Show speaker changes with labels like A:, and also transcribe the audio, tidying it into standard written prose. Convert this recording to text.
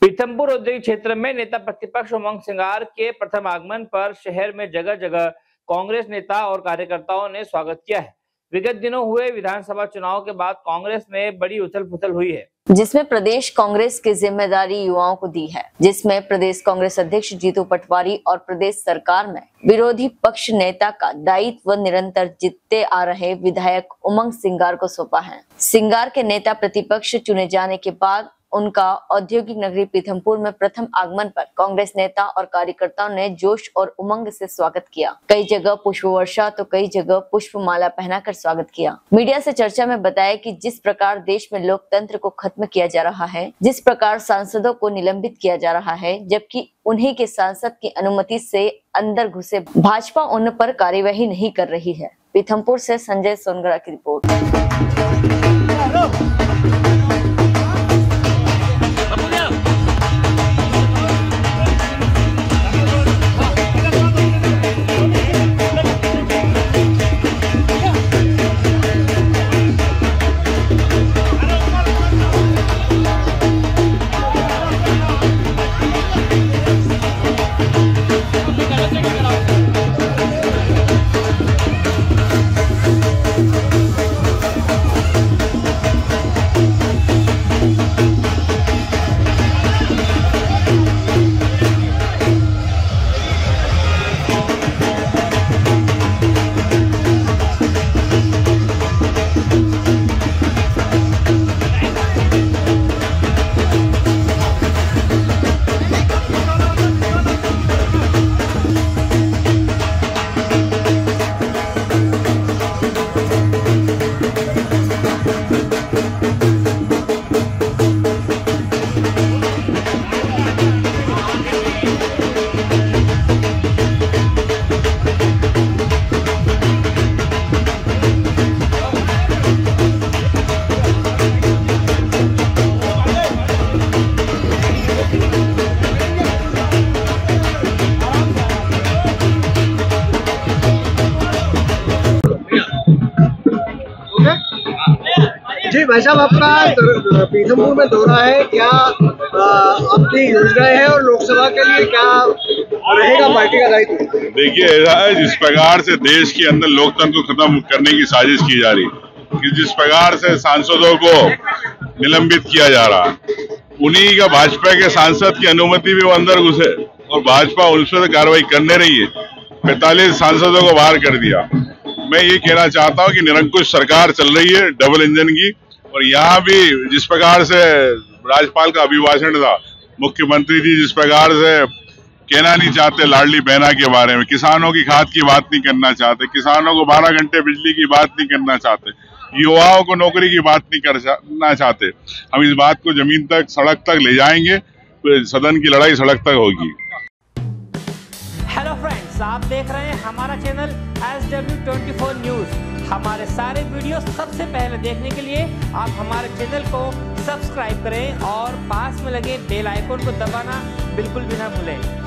A: पीथमपुर औद्योगिक क्षेत्र में नेता प्रतिपक्ष उमंग सिंगार के प्रथम आगमन पर शहर में जगह जगह कांग्रेस नेता और कार्यकर्ताओं ने स्वागत किया है। विगत दिनों हुए विधानसभा चुनाव के बाद कांग्रेस में बड़ी उथल-पुथल हुई है,
B: जिसमें प्रदेश कांग्रेस की जिम्मेदारी युवाओं को दी है, जिसमें प्रदेश कांग्रेस अध्यक्ष जीतू पटवारी और प्रदेश सरकार में विरोधी पक्ष नेता का दायित्व निरंतर जीतते आ रहे विधायक उमंग सिंगार को सौंपा है। सिंगार के नेता प्रतिपक्ष चुने जाने के बाद उनका औद्योगिक नगरी पीथमपुर में प्रथम आगमन पर कांग्रेस नेता और कार्यकर्ताओं ने जोश और उमंग से स्वागत किया। कई जगह पुष्प वर्षा तो कई जगह पुष्प माला पहनाकर स्वागत किया। मीडिया से चर्चा में बताया कि जिस प्रकार देश में लोकतंत्र को खत्म किया जा रहा है, जिस प्रकार सांसदों को निलंबित किया जा रहा है, जबकि उन्हीं के सांसद की अनुमति से अंदर घुसे भाजपा उन पर कार्यवाही नहीं कर रही है। पीथमपुर से संजय सोनगरा की रिपोर्ट।
C: जी भाई साहब, आपका पीथमपुर में दौरा है, क्या आपकी योजनाएं हैं और लोकसभा के लिए क्या रहेगा पार्टी का दायित्व?
D: देखिए, ऐसा है जिस प्रकार से देश के अंदर लोकतंत्र को खत्म करने की साजिश की जा रही, कि जिस प्रकार से सांसदों को निलंबित किया जा रहा, उन्हीं का भाजपा के सांसद की अनुमति भी वो अंदर घुसे और भाजपा उन पर कार्रवाई करने रही है। 45 सांसदों को बाहर कर दिया। मैं ये कहना चाहता हूँ कि निरंकुश सरकार चल रही है, डबल इंजन की, और यहाँ भी जिस प्रकार से राज्यपाल का अभिभाषण था, मुख्यमंत्री जी जिस प्रकार से कहना नहीं चाहते लाडली बहना के बारे में, किसानों की खाद की बात नहीं करना चाहते, किसानों को 12 घंटे बिजली की बात नहीं करना चाहते, युवाओं को नौकरी की बात नहीं करना चाहते। हम इस बात को जमीन तक, सड़क तक ले जाएंगे, तो सदन की लड़ाई सड़क तक होगी।
A: हेलो फ्रेंड्स, आप देख रहे हैं हमारा चैनल SW24 न्यूज। हमारे सारे वीडियो सबसे पहले देखने के लिए आप हमारे चैनल को सब्सक्राइब करें और पास में लगे बेल आइकन को दबाना बिल्कुल भी ना भूलें।